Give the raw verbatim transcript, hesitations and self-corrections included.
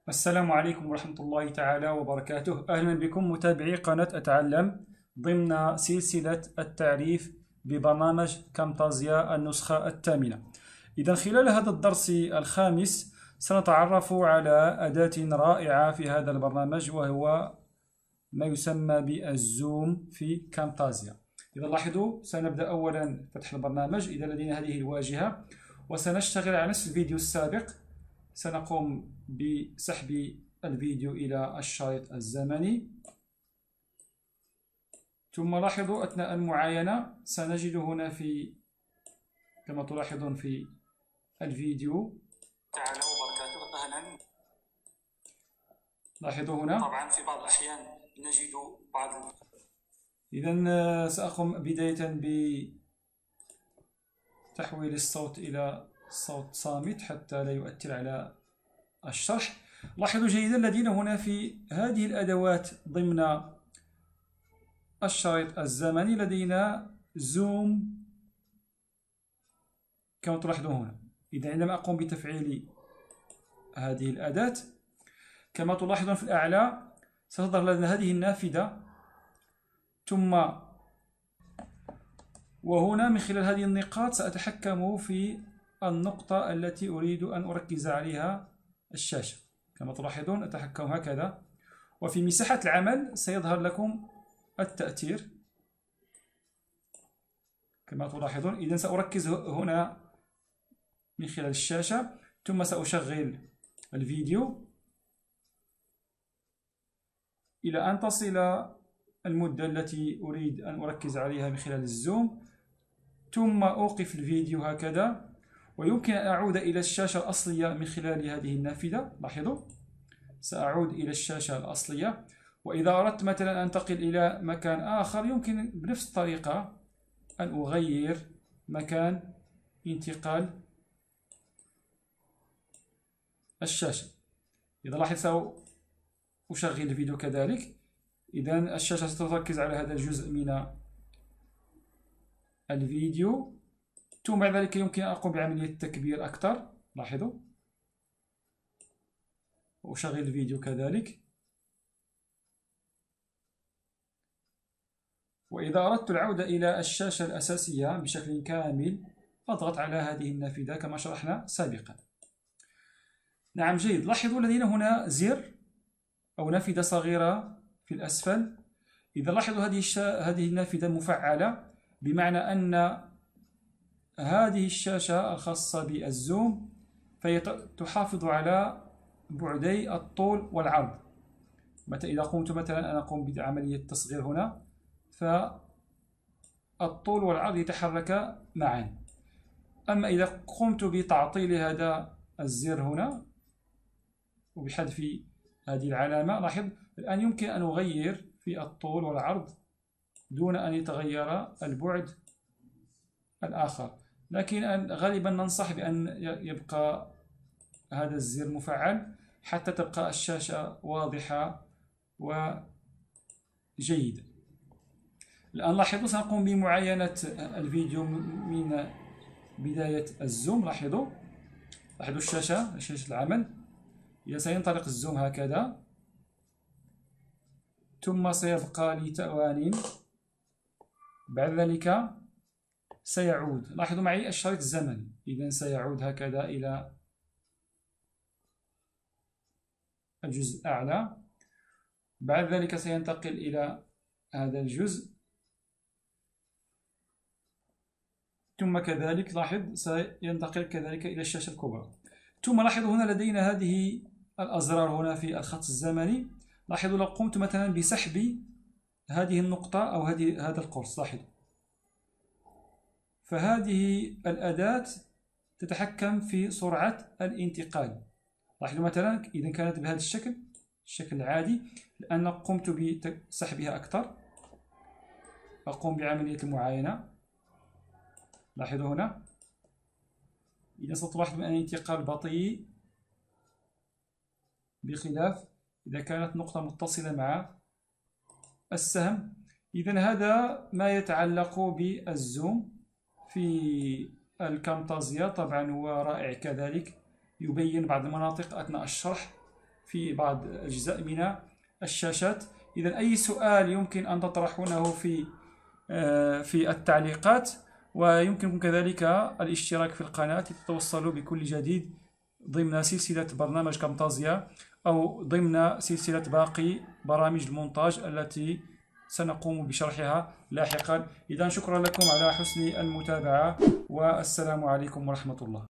السلام عليكم ورحمة الله تعالى وبركاته. أهلا بكم متابعي قناة أتعلم ضمن سلسلة التعريف ببرنامج كامتازيا النسخة الثامنة. إذا خلال هذا الدرس الخامس سنتعرف على أداة رائعة في هذا البرنامج، وهو ما يسمى بالزوم في كامتازيا. إذا لاحظوا سنبدأ أولا فتح البرنامج. إذا لدينا هذه الواجهة وسنشتغل على نفس الفيديو السابق. سنقوم بسحب الفيديو إلى الشريط الزمني، ثم لاحظوا أثناء المعاينة سنجد هنا في كما تلاحظون في الفيديو تعالى وبركاته. أهلا. لاحظوا هنا طبعا في بعض الأحيان نجد بعض. إذا سأقوم بداية بتحويل الصوت إلى صوت صامت حتى لا يؤثر على الشرح. لاحظوا جيدا لدينا هنا في هذه الأدوات ضمن الشريط الزمني لدينا زوم كما تلاحظون هنا. إذا عندما أقوم بتفعيل هذه الأداة كما تلاحظون في الأعلى ستظهر لنا هذه النافذة، ثم وهنا من خلال هذه النقاط سأتحكم في النقطة التي أريد أن أركز عليها الشاشة. كما تلاحظون أتحكم هكذا، وفي مساحة العمل سيظهر لكم التأثير كما تلاحظون. إذن سأركز هنا من خلال الشاشة، ثم سأشغل الفيديو إلى أن تصل المدة التي أريد أن أركز عليها من خلال الزوم، ثم أوقف الفيديو هكذا، ويمكن أن أعود إلى الشاشة الأصلية من خلال هذه النافذة. لاحظوا سأعود إلى الشاشة الأصلية، وإذا أردت مثلا أن أنتقل إلى مكان آخر يمكن بنفس الطريقة أن أغير مكان انتقال الشاشة. إذا لاحظت سأشغل الفيديو كذلك. إذا الشاشة ستركز على هذا الجزء من الفيديو، ثم بعد ذلك يمكن أن أقوم بعملية التكبير أكثر. لاحظوا وأشغل الفيديو كذلك. وإذا أردت العودة إلى الشاشة الأساسية بشكل كامل أضغط على هذه النافذة كما شرحنا سابقا. نعم جيد. لاحظوا لدينا هنا زر أو نافذة صغيرة في الأسفل. إذا لاحظوا هذه هذه النافذة مفعلة، بمعنى أن هذه الشاشة الخاصة بالزوم فهي تحافظ على بعدي الطول والعرض. متى إذا قمت مثلا أنا أقوم بعملية تصغير هنا، فالطول والعرض يتحرك معا. أما إذا قمت بتعطيل هذا الزر هنا وبحذف هذه العلامة، لاحظ الآن يمكن أن أغير في الطول والعرض دون أن يتغير البعد الآخر، لكن غالبا ننصح بأن يبقى هذا الزر مفعل حتى تبقى الشاشة واضحة وجيدة. الآن لاحظوا سنقوم بمعاينة الفيديو من بداية الزوم. لاحظوا لاحظوا الشاشة شاشة العمل. إذا سينطلق الزوم هكذا، ثم سيبقى لثوان، بعد ذلك سيعود. لاحظوا معي الشريط الزمني. إذن سيعود هكذا إلى الجزء الأعلى، بعد ذلك سينتقل إلى هذا الجزء، ثم كذلك لاحظ سينتقل كذلك إلى الشاشة الكبرى. ثم لاحظوا هنا لدينا هذه الأزرار هنا في الخط الزمني. لاحظوا لو قمت مثلا بسحب هذه النقطة أو هذه هذا القرص، لاحظوا فهذه الأداة تتحكم في سرعة الانتقال. لاحظوا مثلا إذا كانت بهذا الشكل الشكل العادي، لأن قمت بسحبها أكثر أقوم بعملية المعاينة. لاحظوا هنا إذا ستلاحظ أن الانتقال بطيء، بخلاف إذا كانت نقطة متصلة مع السهم. إذن هذا ما يتعلق بالزوم في الكامتازيا. طبعا هو رائع كذلك، يبين بعض المناطق أثناء الشرح في في بعض الأجزاء من الشاشات. إذا أي سؤال يمكن أن تطرحونه في في التعليقات، ويمكنكم كذلك الاشتراك في القناة لتتوصلوا بكل جديد ضمن سلسلة برنامج كامتازيا أو ضمن سلسلة باقي برامج المونتاج التي سنقوم بشرحها لاحقا. إذا شكرا لكم على حسن المتابعة، والسلام عليكم ورحمة الله.